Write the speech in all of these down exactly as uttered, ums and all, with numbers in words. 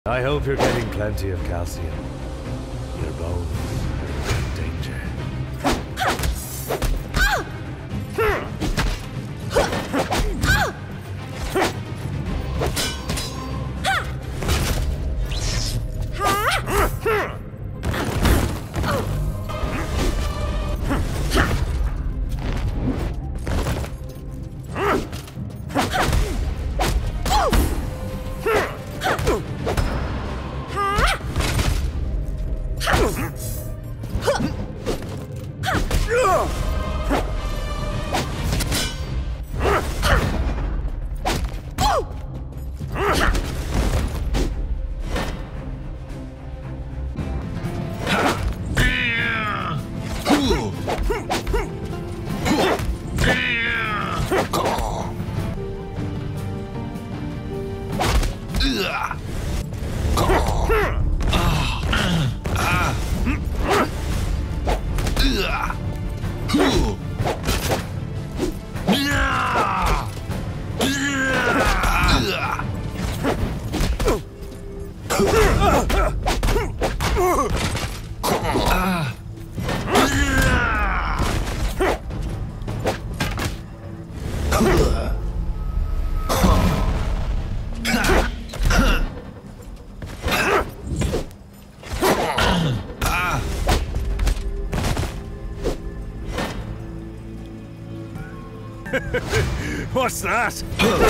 I hope you're getting plenty of calcium. Your bones are in danger. What's that?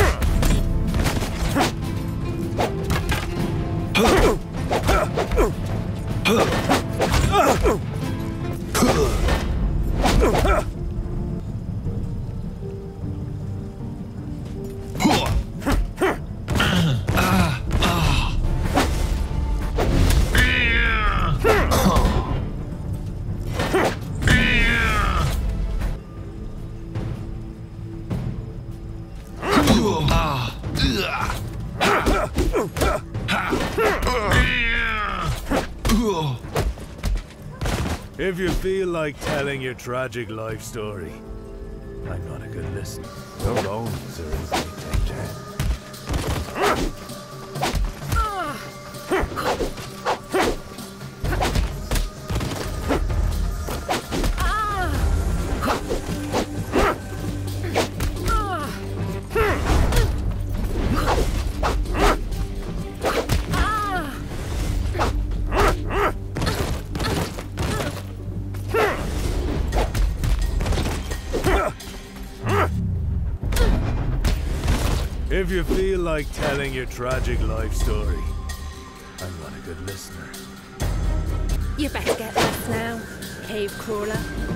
If you feel like telling your tragic life story, I'm not a good listener. Your bones are in great danger. If you feel like telling your tragic life story, I'm not a good listener. You better get lost now, cave crawler.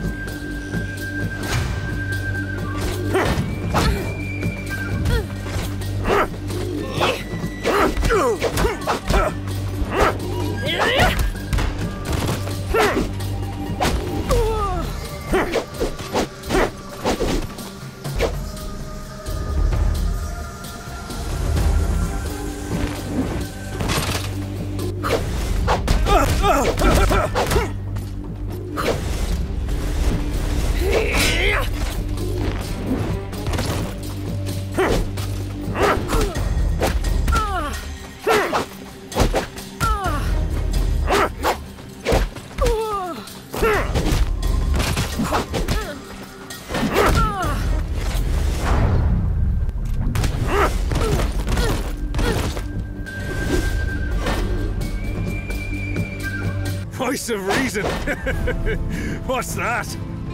Voice of reason! What's that?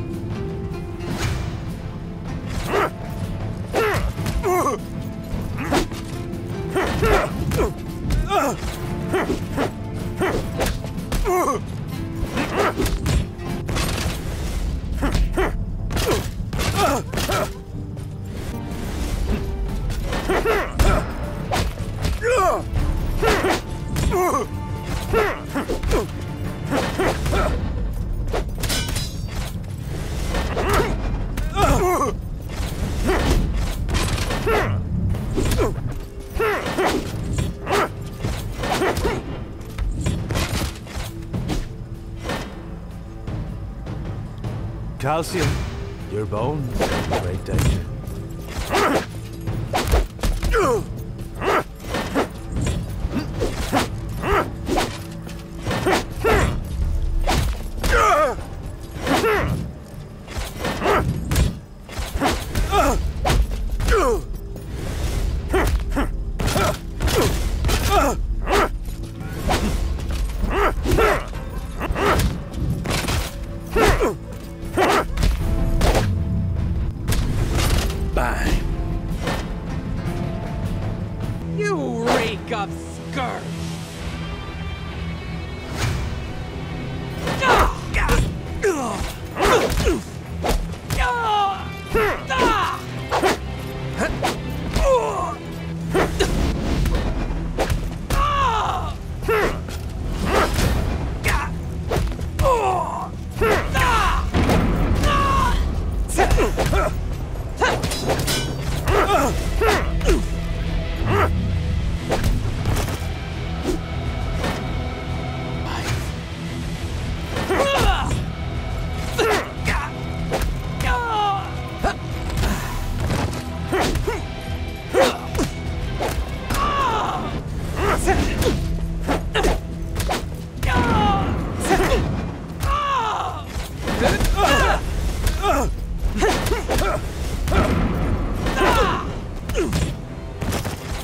Calcium, your bones are in great danger.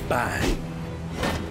Bang.